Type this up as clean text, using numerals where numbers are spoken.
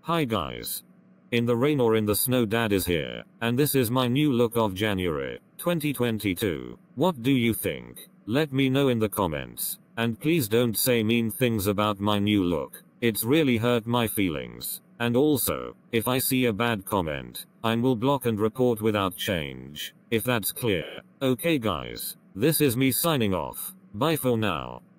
Hi guys. In the rain or in the snow, dad is here, and this is my new look of January 2022. What do you think? Let me know in the comments, and please don't say mean things about my new look. It's really hurt my feelings. And also, if I see a bad comment, I will block and report without change, if that's clear. Okay guys, this is me signing off. Bye for now.